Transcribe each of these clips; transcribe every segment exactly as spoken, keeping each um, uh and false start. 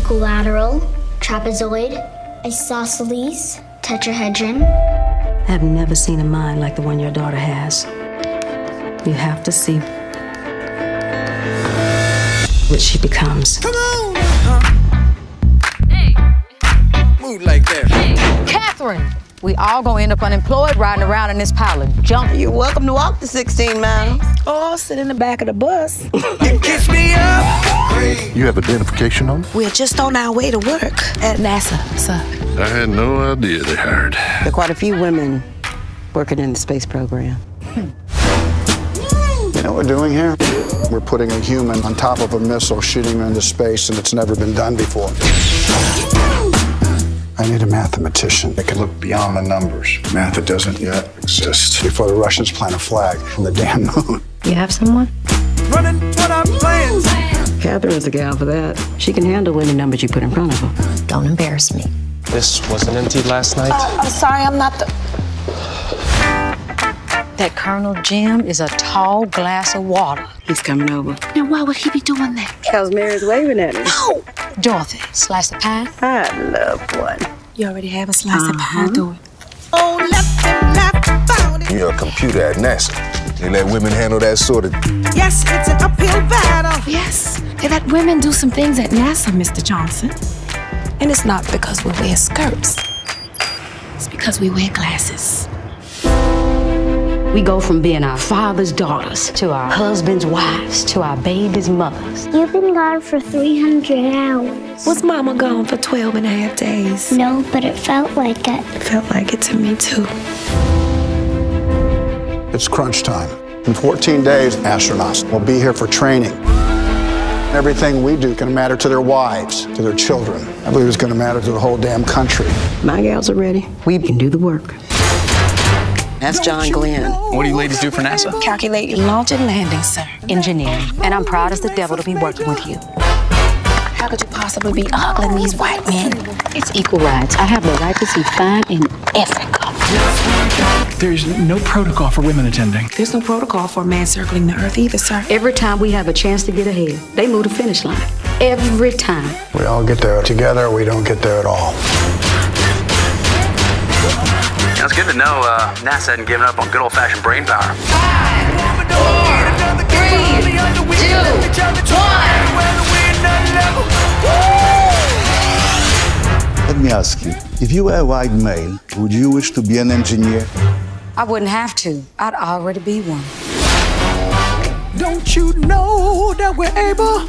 equilateral, trapezoid, isosceles, tetrahedron. I've never seen a mind like the one your daughter has. You have to see what she becomes. Come on! Uh, hey. Move like that. Hey. Katherine, we all gonna end up unemployed riding around in this pile of junk. You're welcome to walk the sixteen miles. Or sit in the back of the bus. You kiss me up. You have identification on? We're just on our way to work at NASA, sir. I had no idea they hired. There are quite a few women working in the space program. You know what we're doing here? We're putting a human on top of a missile, shooting him into space, and it's never been done before. I need a mathematician that can look beyond the numbers. Math that doesn't yet exist. Before the Russians plant a flag on the damn moon. You have someone? Running what I'm playing. Catherine's the gal for that. She can handle any numbers you put in front of her. Don't embarrass me. This wasn't emptied last night? Uh, I'm sorry, I'm not the... That Colonel Jim is a tall glass of water. He's coming over. Now, why would he be doing that? Cause Mary's waving at him. No! Dorothy, slice of pie? I love one. You already have a slice uh-huh. of pie, do it. Oh, left and left about it. You're a computer at NASA. You let women handle that sort of... Yes, it's an uphill battle. Yes, they let women do some things at NASA, Mister Johnson. And it's not because we wear skirts. It's because we wear glasses. We go from being our father's daughters to our husband's wives to our baby's mothers. You've been gone for three hundred hours. Was Mama gone for twelve and a half days? No, but it felt like it. It felt like it to me, too. It's crunch time. In fourteen days, astronauts will be here for training. Everything we do can matter to their wives, to their children. I believe it's going to matter to the whole damn country. My gals are ready. We can do the work. That's John Glenn. What do you ladies do for NASA? Calculate launch and landing, sir. Engineering. And I'm proud as the devil to be working with you. How could you possibly be ogling these white men? It's equal rights. I have the right to see fine in Africa. There's no protocol for women attending. There's no protocol for a man circling the earth either, sir. Every time we have a chance to get ahead, they move the finish line. Every time. We all get there together, or we don't get there at all. Now, it's good to know uh, NASA hadn't given up on good old-fashioned brain power. Five, four, three, two, one. Let me ask you, if you were a white male, would you wish to be an engineer? I wouldn't have to. I'd already be one. Don't you know that we're able?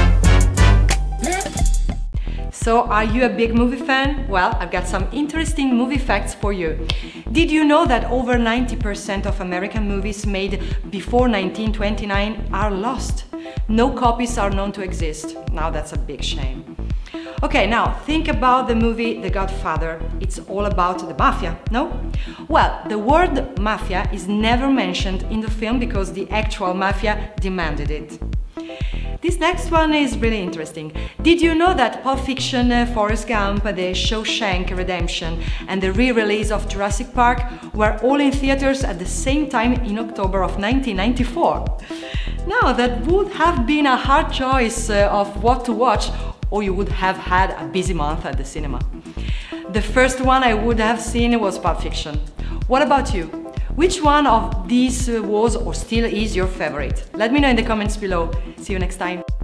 So, are you a big movie fan? Well, I've got some interesting movie facts for you. Did you know that over ninety percent of American movies made before nineteen twenty-nine are lost? No copies are known to exist. Now that's a big shame. Okay, now think about the movie The Godfather. It's all about the mafia, no? Well, the word mafia is never mentioned in the film because the actual mafia demanded it. This next one is really interesting. Did you know that Pulp Fiction, uh, Forrest Gump, The Shawshank Redemption and the re-release of Jurassic Park were all in theaters at the same time in October of nineteen ninety-four? Now, that would have been a hard choice uh, of what to watch, or you would have had a busy month at the cinema. The first one I would have seen was Pulp Fiction. What about you? Which one of these was or still is your favorite? Let me know in the comments below. See you next time.